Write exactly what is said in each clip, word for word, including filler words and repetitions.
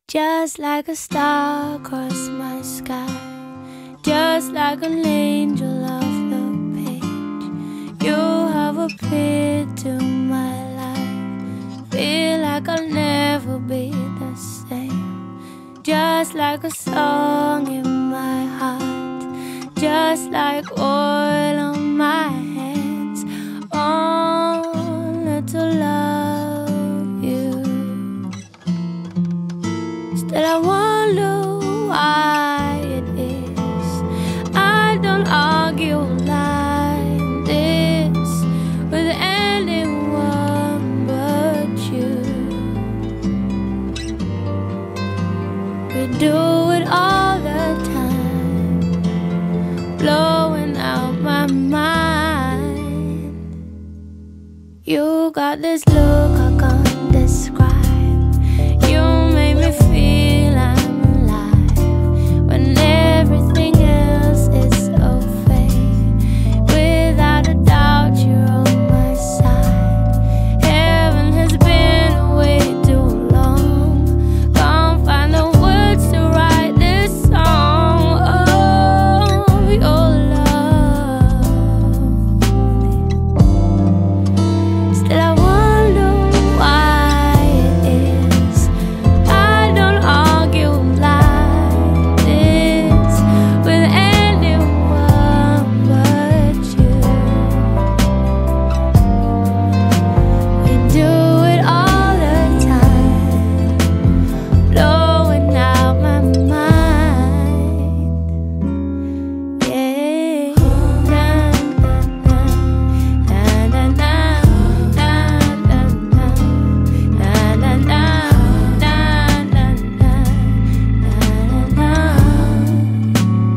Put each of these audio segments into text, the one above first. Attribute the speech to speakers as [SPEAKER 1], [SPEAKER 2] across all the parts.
[SPEAKER 1] Just like a star across my sky, just like an angel off the page, you have appeared to my life. Feel like I'll never be the same. Just like a song in my heart, just like oil on my hands, only to love you. Still I wonder why it is I don't argue like this with anyone but you. We do it all the time, blowing out my mind. You got this look I can't describe. You make me feel I'm alive when everything else is so fake. Without a doubt, you're on my side. Heaven has been away too long. Can't find the words to write this song of your love. Still I wonder why it is I don't argue like this with anyone but you. We do it all the time, blowing out my mind. Yeah. Na, na, na, na, na, na, na, na, na, na, na, na, na.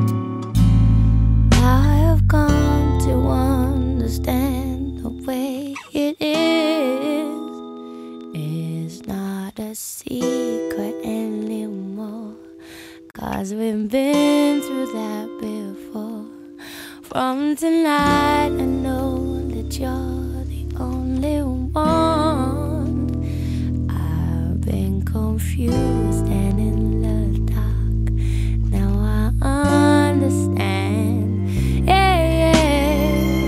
[SPEAKER 1] I have come to understand the way it is. It's not a secret anymore, 'cause we've been through that before. From tonight I know that you're the only one. I've been confused and in the dark. Now I understand. Yeah, yeah.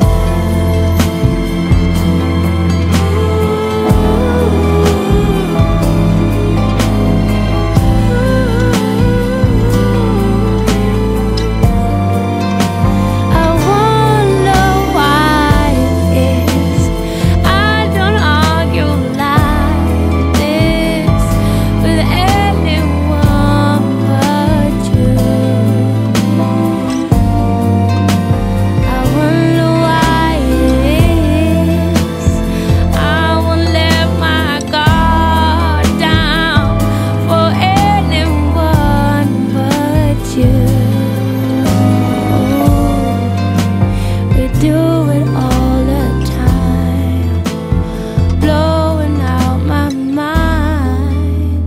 [SPEAKER 1] I wonder why it is I don't argue like this with anyone but you. I wonder why it is I won't let my guard down for anyone but you. We do it all the time, blowing out my mind.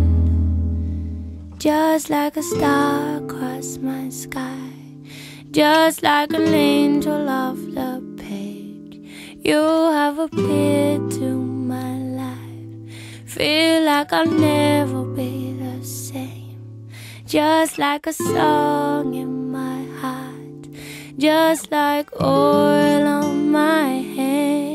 [SPEAKER 1] Just like a star across my sky, just like an angel off the page, you have appeared to my life. Feel like I'll never be the same. Just like a song in my heart, just like oil on my hands.